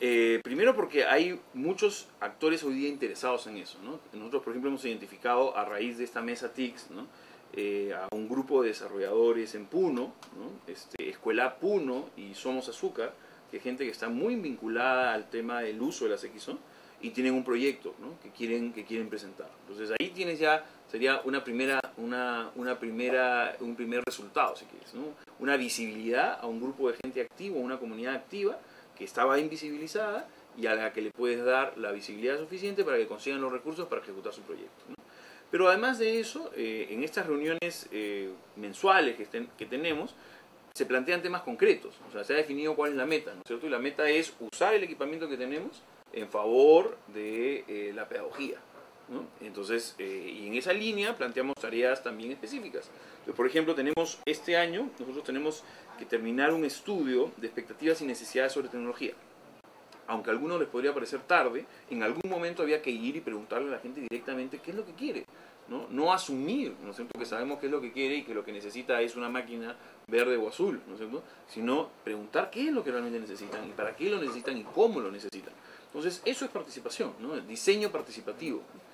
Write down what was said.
Primero porque hay muchos actores hoy día interesados en eso, ¿no? Nosotros, por ejemplo, hemos identificado a raíz de esta mesa TICS, ¿no? A un grupo de desarrolladores en Puno, ¿no? Escuela Puno y Somos Azúcar, que es gente que está muy vinculada al tema del uso de las XO y tienen un proyecto, ¿no? que quieren presentar. Entonces ahí tienes ya, sería un primer resultado, si quieres, ¿no? Una visibilidad a un grupo de gente activa, una comunidad activa que estaba invisibilizada y a la que le puedes dar la visibilidad suficiente para que consigan los recursos para ejecutar su proyecto, ¿no? Pero además de eso, en estas reuniones mensuales que tenemos, se plantean temas concretos. O sea, se ha definido cuál es la meta, ¿no es cierto? Y la meta es usar el equipamiento que tenemos en favor de la pedagogía, ¿no? Entonces, y en esa línea planteamos tareas también específicas. Entonces, por ejemplo, este año, nosotros tenemos que terminar un estudio de expectativas y necesidades sobre tecnología. Aunque a algunos les podría parecer tarde, en algún momento había que ir y preguntarle a la gente directamente qué es lo que quiere, ¿no? No asumir, ¿no es cierto?, que sabemos qué es lo que quiere y que lo que necesita es una máquina verde o azul, ¿no es cierto?, sino preguntar qué es lo que realmente necesitan y para qué lo necesitan y cómo lo necesitan. Entonces, eso es participación, ¿no? El diseño participativo.